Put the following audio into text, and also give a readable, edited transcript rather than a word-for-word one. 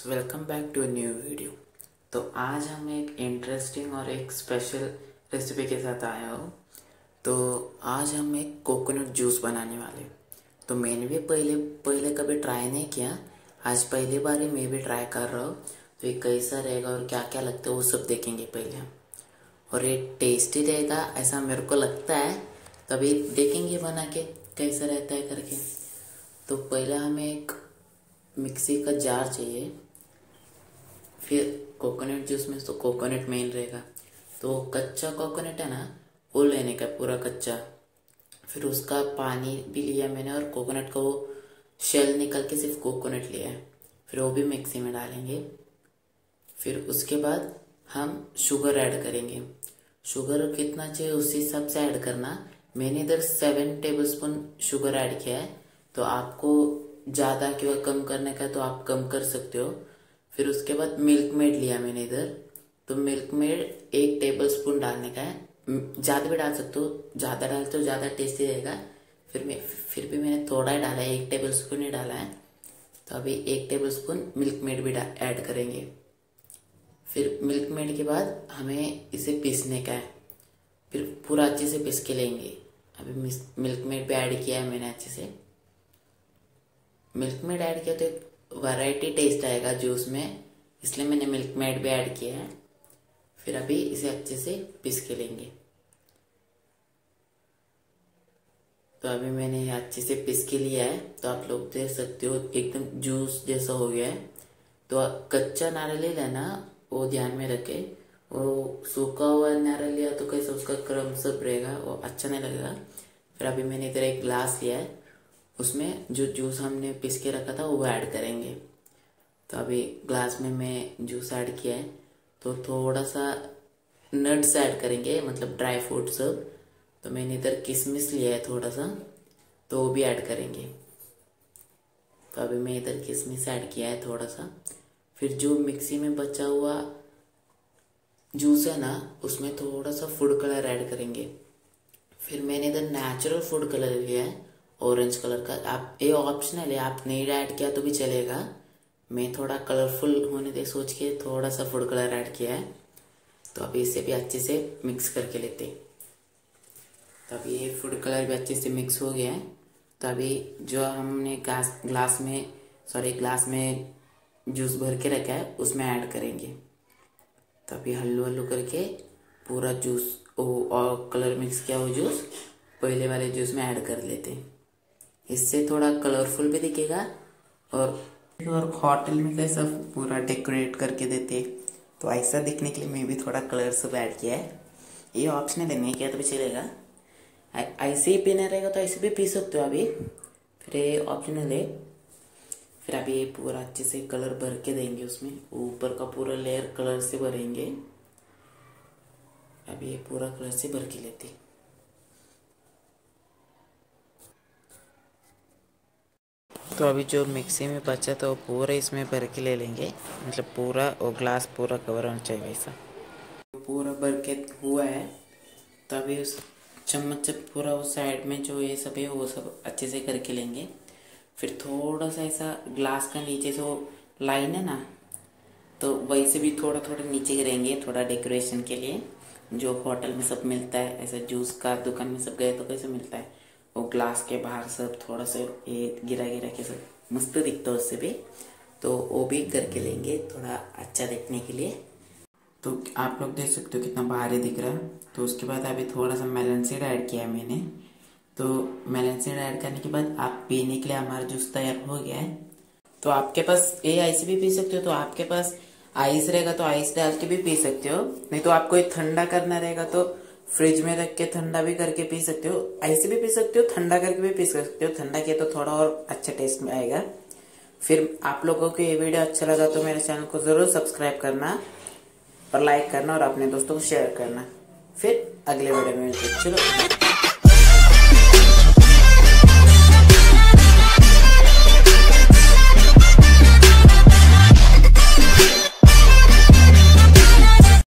Welcome back to new video. तो आज हम एक इंटरेस्टिंग और एक स्पेशल रेसिपी के साथ आया हो। तो आज हम एक कोकोनट जूस बनाने वाले। तो मैंने भी पहले कभी ट्राई नहीं किया, आज पहली बार ही मैं भी ट्राई कर रहा हूँ। तो ये कैसा रहेगा और क्या क्या लगता है वो सब देखेंगे पहले हम, और ये टेस्टी रहेगा ऐसा मेरे को लगता है। तो अभी देखेंगे बना के कैसा रहता है करके। तो पहले हमें एक मिक्सी का जार चाहिए, फिर कोकोनट जूस में तो कोकोनट मेन रहेगा। तो कच्चा कोकोनट है ना, वो लेने का पूरा कच्चा। फिर उसका पानी भी लिया मैंने और कोकोनट का वो शेल निकल के सिर्फ कोकोनट लिया है। फिर वो भी मिक्सी में डालेंगे। फिर उसके बाद हम शुगर ऐड करेंगे। शुगर कितना चाहिए उसी हिसाब से ऐड करना। मैंने इधर 7 टेबलस्पून शुगर ऐड किया है। तो आपको ज़्यादा कि कम करने का तो आप कम कर सकते हो। फिर उसके बाद मिल्क मेड लिया मैंने इधर। तो मिल्क मेड 1 टेबलस्पून डालने का है, ज़्यादा भी डाल सकते हो, ज़्यादा डालते हो ज़्यादा टेस्टी रहेगा। फिर भी मैंने थोड़ा ही डाला है, 1 टेबलस्पून ही डाला है। तो अभी 1 टेबलस्पून मिल्क मेड भी ऐड करेंगे। फिर मिल्क मेड के बाद हमें इसे पीसने का है, फिर पूरा अच्छे से पीस के लेंगे। अभी मिल्क मेड भी ऐड किया है मैंने अच्छे से। मिल्क मेड ऐड किया तो एक वैरायटी टेस्ट आएगा जूस में, इसलिए मैंने मिल्क मेड भी ऐड किया है। फिर अभी इसे अच्छे से पीस के लेंगे। तो अभी मैंने अच्छे से पीस के लिया है। तो आप लोग देख सकते हो एकदम जूस जैसा हो गया है। तो कच्चा नारियल ले लेना, वो ध्यान में रखे। वो सूखा हुआ नारियल लिया तो कैसे उसका क्रम सब रहेगा, वो अच्छा नहीं लगेगा। फिर अभी मैंने इधर एक ग्लास लिया है, उसमें जो जूस हमने पीस के रखा था वो ऐड करेंगे। तो अभी ग्लास में मैं जूस ऐड किया है। तो थोड़ा सा नट्स ऐड करेंगे, मतलब ड्राई फ्रूट सब। तो मैंने इधर किशमिश लिया है थोड़ा सा, तो वो भी ऐड करेंगे। तो अभी मैं इधर किशमिश ऐड किया है थोड़ा सा। फिर जो मिक्सी में बचा हुआ जूस है ना, उसमें थोड़ा सा फूड कलर ऐड करेंगे। फिर मैंने इधर नेचुरल फूड कलर लिया है, ऑरेंज कलर का। आप ये ऑप्शनल है, आप नहीं ऐड किया तो भी चलेगा। मैं थोड़ा कलरफुल होने दे सोच के थोड़ा सा फूड कलर ऐड किया है। तो अभी इसे भी अच्छे से मिक्स करके लेते हैं। तो अभी ये फूड कलर भी अच्छे से मिक्स हो गया है। तो अभी जो हमने ग्लास में जूस भर के रखा है उसमें ऐड करेंगे। तो अभी हल्लू हल्लू करके पूरा जूस और कलर मिक्स किया हुआ जूस पहले वाले जूस में ऐड कर लेते हैं। इससे थोड़ा कलरफुल भी दिखेगा और होटल में कैसा पूरा डेकोरेट करके देते, तो ऐसा दिखने के लिए मैं भी थोड़ा कलर सब ऐड किया है। ये ऑप्शनल है, नहीं किया तो भी चलेगा। ऐसे ही पीना रहेगा तो ऐसे भी पी सकते हो अभी, फिर ये ऑप्शनल है। फिर अभी ये पूरा अच्छे से कलर भर के देंगे, उसमें ऊपर का पूरा लेयर कलर से भरेंगे। अभी ये पूरा कलर से भर के लेते। तो अभी जो मिक्सी में बचा था वो पूरा इसमें भर के ले लेंगे, मतलब पूरा वो ग्लास पूरा कवर होना चाहिए वैसा। पूरा भर के हुआ है। तो अभी उस चम्मच से पूरा उस साइड में जो ये सब है वो सब अच्छे से करके लेंगे। फिर थोड़ा सा ऐसा ग्लास का नीचे से वो लाइन है ना, तो वैसे भी थोड़ा थोड़ा नीचे गिरेंगे, थोड़ा डेकोरेशन के लिए। जो होटल में सब मिलता है ऐसा जूस का दुकान में सब गए तो कैसे मिलता है, वो ग्लास के बाहर सब थोड़ा सा ये गिरा गिरा के सब मस्त दिखता है उससे भी। तो वो भी करके लेंगे थोड़ा अच्छा देखने के लिए। तो आप लोग देख सकते हो कितना भारी दिख रहा है। तो उसके बाद अभी थोड़ा सा मेलन सीड ऐड किया है मैंने। तो मेलन सीड ऐड करने के बाद आप पीने के लिए हमारा जूस तैयार हो गया है। तो आपके पास ये ऐसे भी पी सकते हो, तो आपके पास आइस रहेगा तो आइस डाल के भी पी सकते हो, नहीं तो आपको ये ठंडा करना रहेगा तो फ्रिज में रख के ठंडा भी करके पी सकते हो। ऐसे भी पी सकते हो, ठंडा करके भी पी सकते हो। ठंडा किया तो थोड़ा और अच्छा टेस्ट में आएगा। फिर आप लोगों को ये वीडियो अच्छा लगा तो मेरे चैनल को जरूर सब्सक्राइब करना और लाइक करना और अपने दोस्तों को शेयर करना। फिर अगले वीडियो में मिलते हैं। चलो।